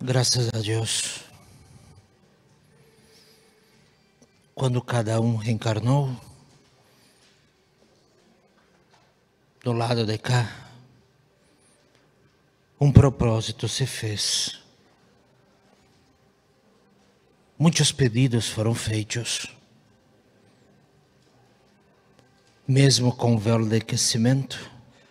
Graças a Deus, quando cada um reencarnou, do lado de cá, um propósito se fez. Muitos pedidos foram feitos. Mesmo com o véu de aquecimento,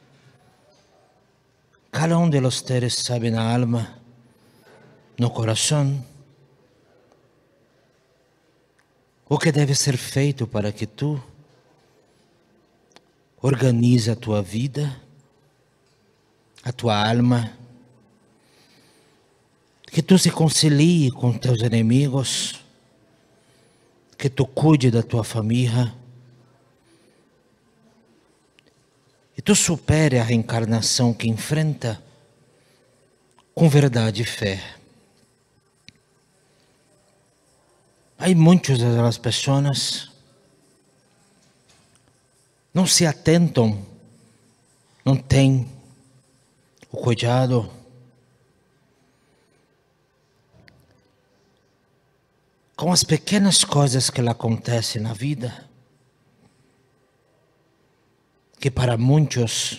cada um de los seres sabe na alma, no coração, o que deve ser feito para que tu organize a tua vida, a tua alma, que tu se concilie com teus inimigos, que tu cuide da tua família e tu supere a reencarnação que enfrenta com verdade e fé. Há muitas das pessoas não se atentam, não têm o cuidado com as pequenas coisas que lhe acontecem na vida, que para muitos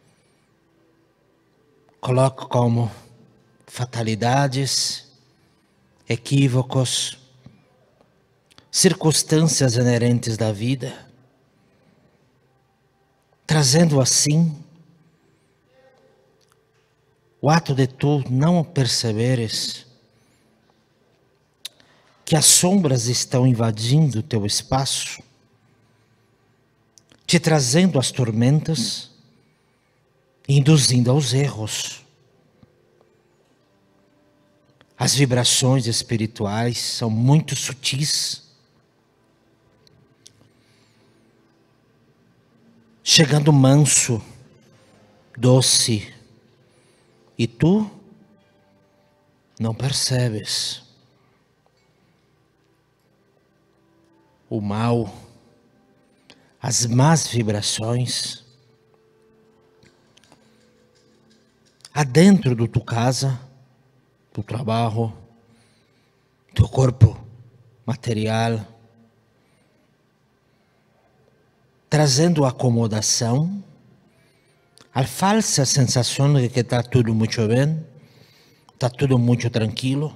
colocam como fatalidades, equívocos, circunstâncias inerentes da vida, trazendo assim o ato de tu não perceberes que as sombras estão invadindo o teu espaço, te trazendo as tormentas, induzindo aos erros. As vibrações espirituais são muito sutis, chegando manso, doce, e tu não percebes. O mal, as más vibrações, adentro de tua casa, do trabalho, teu corpo material, trazendo acomodação, a falsa sensação de que está tudo muito bem, está tudo muito tranquilo,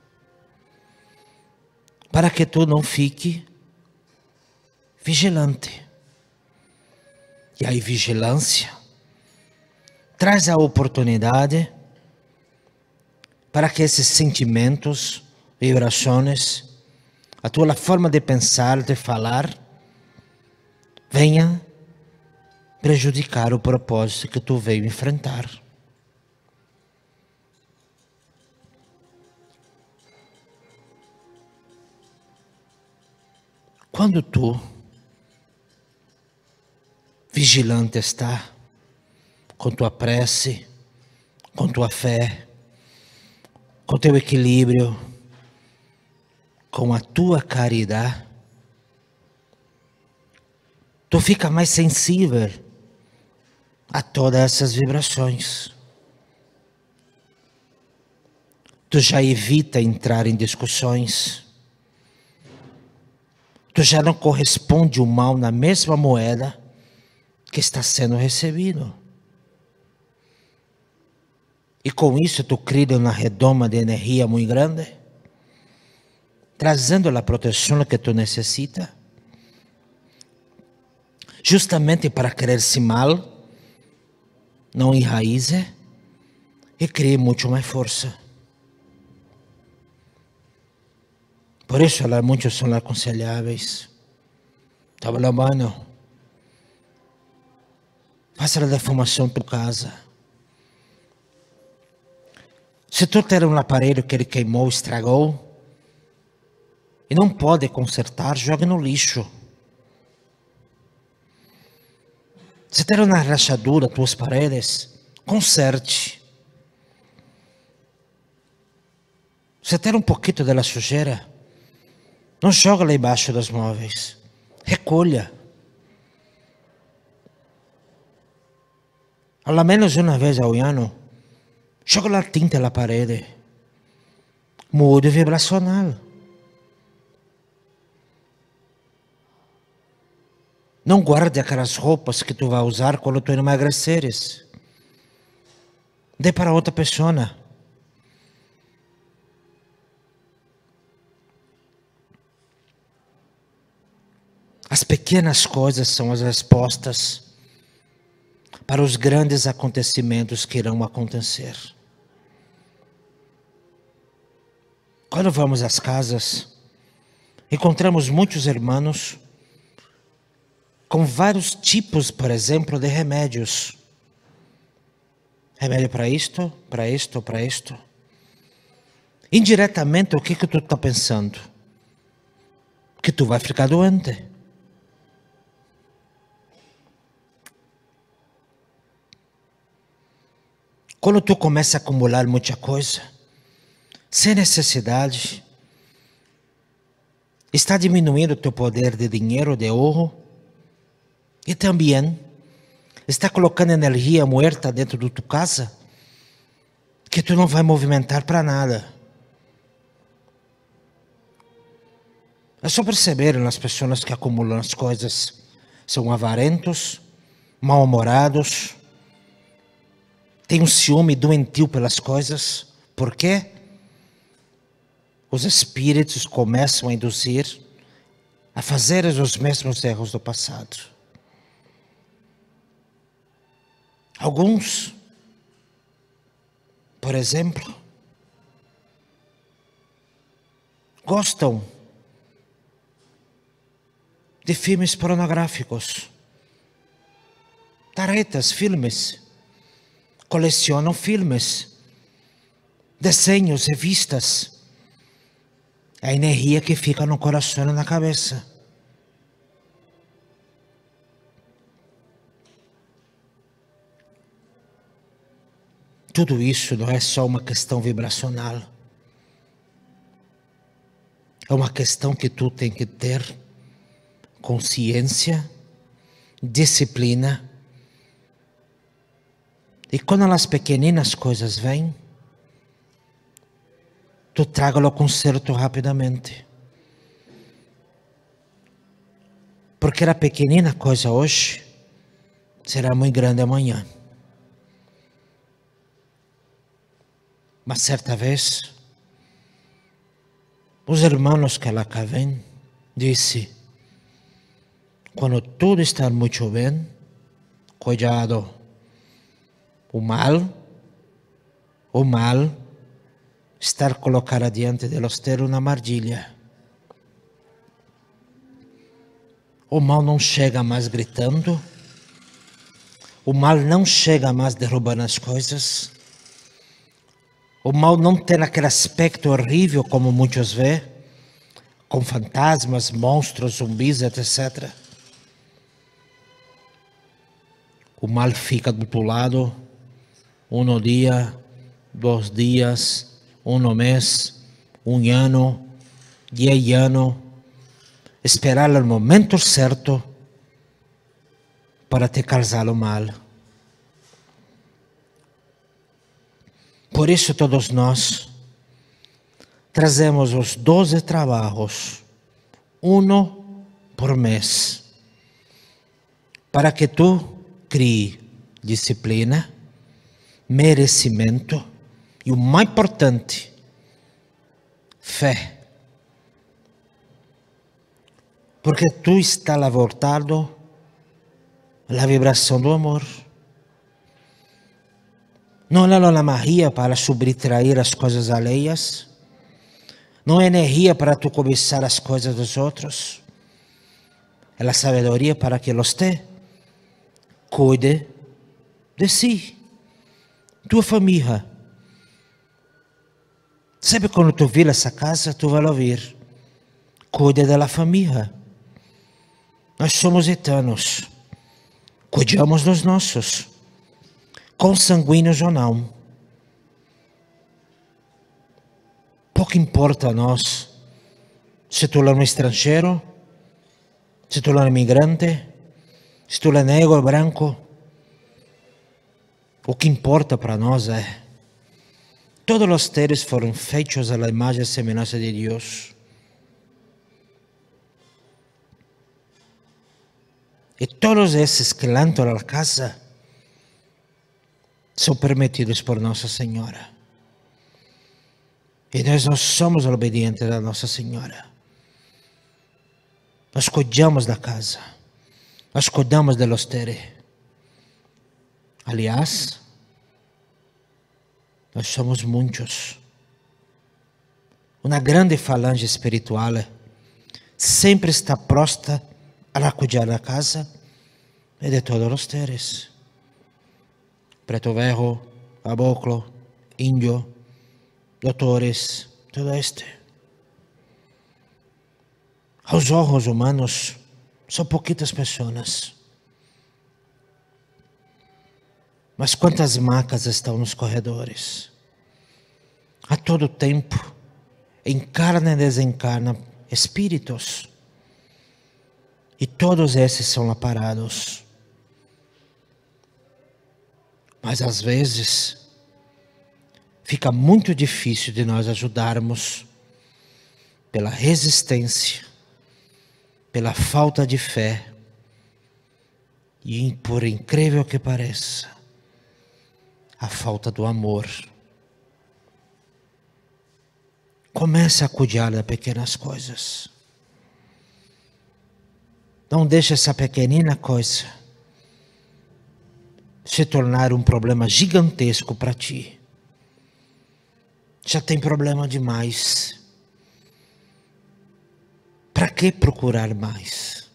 para que tu não fique vigilante. E aí vigilância traz a oportunidade para que esses sentimentos, vibrações, a tua forma de pensar, de falar, venha prejudicar o propósito que tu veio enfrentar. Quando tu vigilante está, com tua prece, com tua fé, com teu equilíbrio, com a tua caridade, tu fica mais sensível a todas essas vibrações. Tu já evita entrar em discussões. Tu já não corresponde o mal na mesma moeda que está sendo recebido. E com isso tu cria uma redoma de energia muito grande, trazendo a proteção que tu necessitas, justamente para querer-se mal, não enraize e crie muito mais força. Por isso, muitos são aconselháveis. Estava lá, mano, faça a defumação em tua casa. Se tu tem um aparelho que ele queimou, estragou, e não pode consertar, jogue no lixo. Se tem uma rachadura nas tuas paredes, conserte. Se tem um pouquinho da sujeira, não joga lá embaixo dos móveis, recolha. Ao menos uma vez ao ano, joga a tinta na parede. Mude vibracional. Não guarde aquelas roupas que tu vai usar quando tu emagreceres. Dê para outra pessoa. As pequenas coisas são as respostas para os grandes acontecimentos que irão acontecer. Quando vamos às casas, encontramos muitos irmãos com vários tipos, por exemplo, de remédios. Remédio para isto, para isto, para isto. Indiretamente, o que tu está pensando? Que tu vai ficar doente. Quando tu começa a acumular muita coisa, sem necessidade, está diminuindo o teu poder de dinheiro, de ouro, e também está colocando energia muerta dentro de tua casa, que tu não vai movimentar para nada. É só perceber nas pessoas que acumulam as coisas, são avarentos, mal-humorados, têm um ciúme doentio pelas coisas. Por quê? Os espíritos começam a induzir a fazer os mesmos erros do passado. Alguns, por exemplo, gostam de filmes pornográficos, taretas, filmes, colecionam filmes, desenhos, revistas. A energia que fica no coração e na cabeça. Tudo isso não é só uma questão vibracional. É uma questão que tu tem que ter consciência, disciplina. E quando as pequeninas coisas vêm, tu traga-lo ao conserto rapidamente. Porque a pequenina coisa hoje será muito grande amanhã. Mas certa vez, os irmãos que lá cá vêm, disse, quando tudo está muito bem, cuidado, o mal estar colocado diante de los ter uma armadilha. O mal não chega mais gritando, o mal não chega mais derrubando as coisas, o mal não tem aquele aspecto horrível como muitos vê, com fantasmas, monstros, zumbis, etc. O mal fica do teu lado, um dia, 2 dias, 1 mês, 1 ano, 10 anos, esperar o momento certo para te causar o mal. Por isso todos nós trazemos os 12 trabalhos, 1 por mês, para que tu crie disciplina, merecimento e o mais importante, fé. Porque tu está lá voltado à vibração do amor. Não é a magia para subtrair as coisas alheias. Não é energia para tu cobiçar as coisas dos outros. É a sabedoria para que você cuide de si, tua família. Sabe quando tu vir essa casa, tu vai ouvir, cuide da família. Nós somos eternos, cuidamos dos nossos, consanguíneos ou não. Pouco importa a nós se tu é um estrangeiro, se tu é um imigrante, se tu é negro ou branco. O que importa para nós é Todos os seres foram feitos à imagem e semelhança de Deus. E todos esses que entram à casa são permitidos por Nossa Senhora. E nós não somos obedientes a Nossa Senhora. Nós cuidamos da casa. Nós cuidamos de los seres. Aliás, nós somos muitos. Uma grande falange espiritual sempre está pronta a cuidar da casa e de todos os seres. Preto Velho, Caboclo, Índio, doutores, todo este. Aos olhos humanos, são pouquitas pessoas. Mas quantas macas estão nos corredores? A todo tempo, encarna e desencarna espíritos. E todos esses são aparados. Mas às vezes, fica muito difícil de nós ajudarmos pela resistência, pela falta de fé e, por incrível que pareça, a falta do amor. Comece a cuidar das pequenas coisas. Não deixe essa pequenina coisa se tornar um problema gigantesco para ti. Já tem problema demais. Para que procurar mais?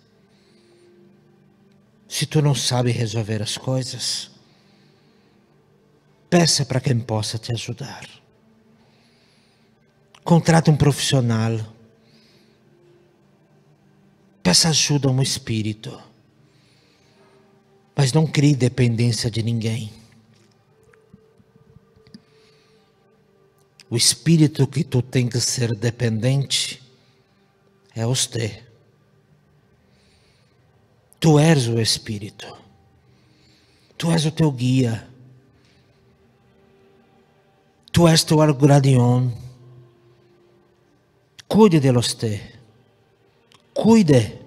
Se tu não sabe resolver as coisas, peça para quem possa te ajudar. Contrate um profissional. Peça ajuda a um espírito. Mas não crie dependência de ninguém. O espírito que tu tem que ser dependente é você. Tu és o espírito. Tu és o teu guia. Tu és teu guardião. Cuide de você. Cuide.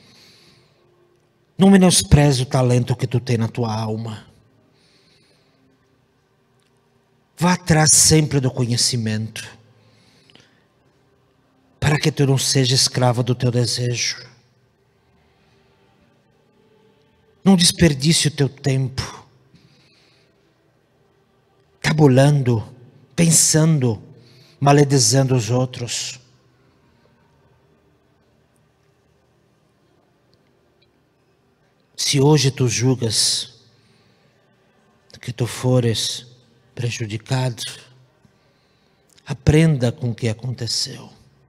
Não menospreze o talento que tu tem na tua alma. Vá atrás sempre do conhecimento, para que tu não seja escravo do teu desejo. Não desperdice o teu tempo tabulando, pensando, maledizendo os outros. Se hoje tu julgas que tu fores prejudicado, aprenda com o que aconteceu.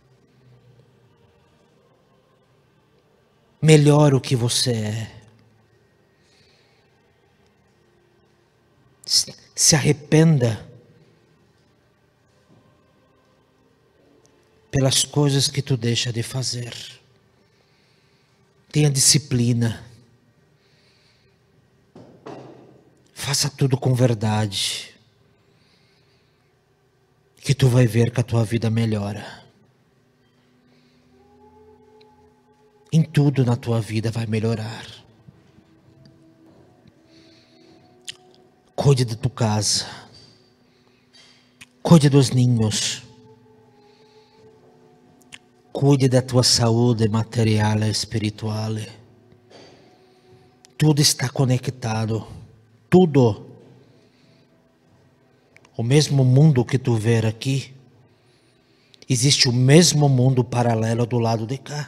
Melhore o que você é. Se arrependa pelas coisas que tu deixa de fazer. Tenha disciplina. Faça tudo com verdade, que tu vai ver que a tua vida melhora. Em tudo na tua vida vai melhorar. Cuide de tua casa. Cuide dos ninhos. Cuide da tua saúde material e espiritual. Tudo está conectado. Tudo. O mesmo mundo que tu vê aqui, existe o mesmo mundo paralelo do lado de cá.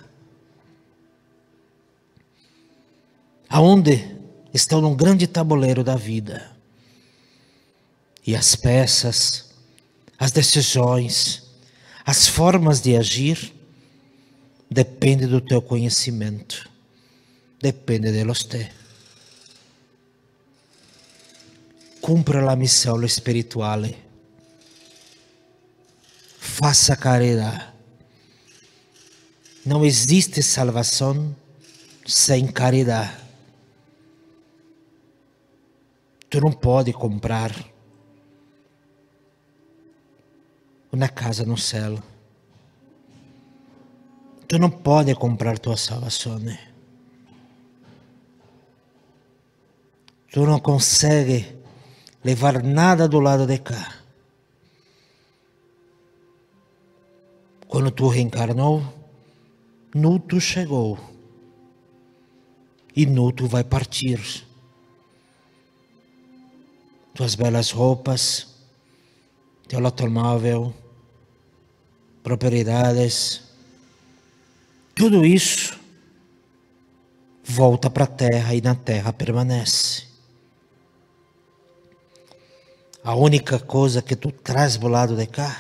Aonde estão num grande tabuleiro da vida. E as peças, as decisões, as formas de agir, depende do teu conhecimento. Depende de você. Cumpra a missão espiritual. Faça caridade. Não existe salvação sem caridade. Tu não pode comprar uma casa no céu. Tu não pode comprar tua salvação. Tu não consegue levar nada do lado de cá. Quando tu reencarnou, nu tu chegou. E nu tu vai partir. Tuas belas roupas, teu automóvel, propriedades, tudo isso volta para a terra e na terra permanece. A única coisa que tu traz do lado de cá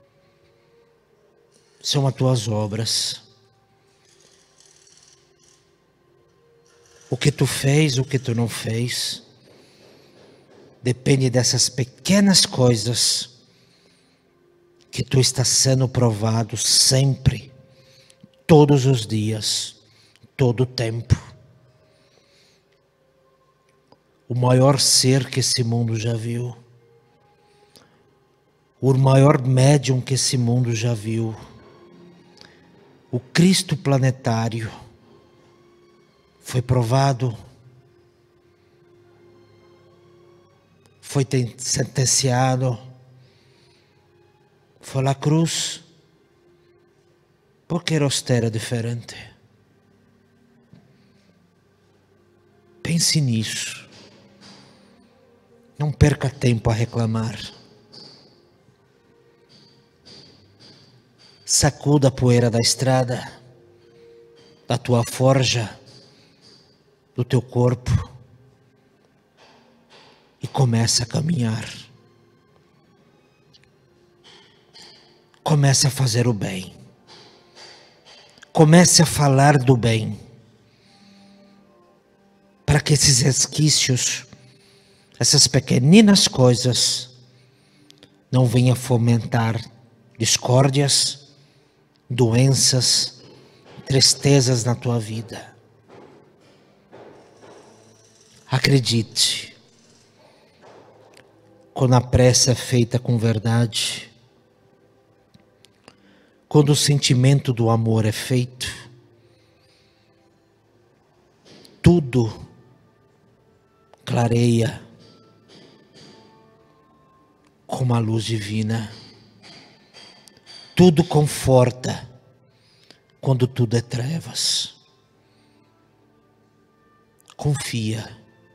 são as tuas obras. O que tu fez, o que tu não fez, depende dessas pequenas coisas que tu está sendo provado sempre, todos os dias, todo o tempo. O maior ser que esse mundo já viu, o maior médium que esse mundo já viu, o Cristo planetário, foi provado, foi sentenciado, foi à cruz, porque você era diferente. Pense nisso, não perca tempo a reclamar. Sacuda a poeira da estrada, da tua forja, do teu corpo e comece a caminhar. Comece a fazer o bem. Comece a falar do bem. Para que esses resquícios, essas pequeninas coisas, não venham fomentar discórdias, doenças, tristezas na tua vida. Acredite, quando a prece é feita com verdade, quando o sentimento do amor é feito, tudo clareia como a luz divina. Tudo conforta quando tudo é trevas. Confia.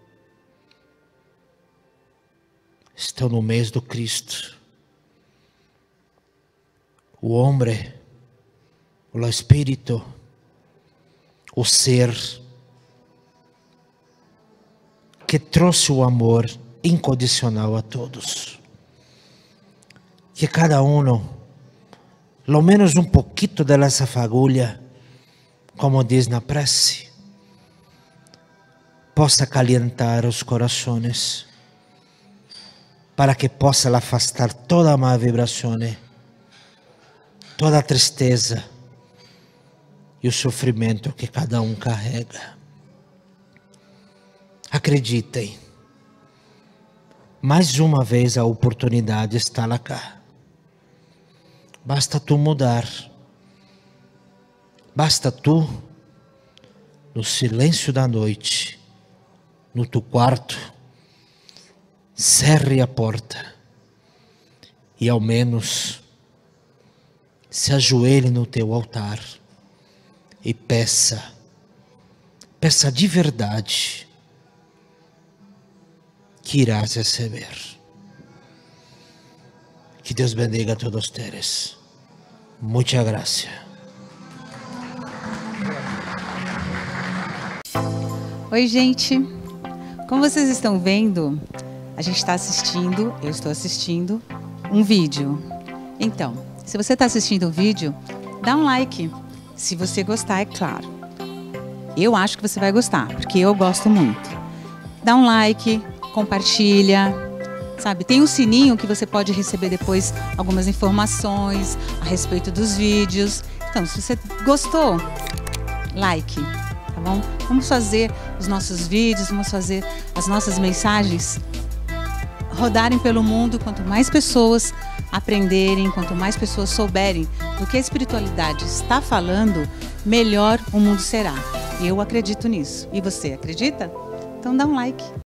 Estão no mês do Cristo. O homem, o espírito, o ser que trouxe o amor incondicional a todos. Que cada lo menos um pouquinho dessa fagulha, como diz na prece, possa calentar os corações, para que possa afastar toda a má vibração, toda a tristeza e o sofrimento que cada um carrega. Acreditem, mais uma vez a oportunidade está lá cá. Basta tu mudar. Basta tu, no silêncio da noite, no teu quarto, cerre a porta e ao menos se ajoelhe no teu altar e peça de verdade, que irás receber. Que Deus bendiga a todos vocês. Muita graça. Oi, gente. Como vocês estão vendo, a gente está assistindo, eu estou assistindo um vídeo. Então, se você está assistindo o vídeo, dá um like. Se você gostar, é claro. Eu acho que você vai gostar, porque eu gosto muito. Dá um like, compartilha. Sabe, tem um sininho que você pode receber depois algumas informações a respeito dos vídeos. Então, se você gostou, like, tá bom? Vamos fazer os nossos vídeos, vamos fazer as nossas mensagens rodarem pelo mundo. Quanto mais pessoas aprenderem, quanto mais pessoas souberem do que a espiritualidade está falando, melhor o mundo será. Eu acredito nisso. E você acredita? Então dá um like.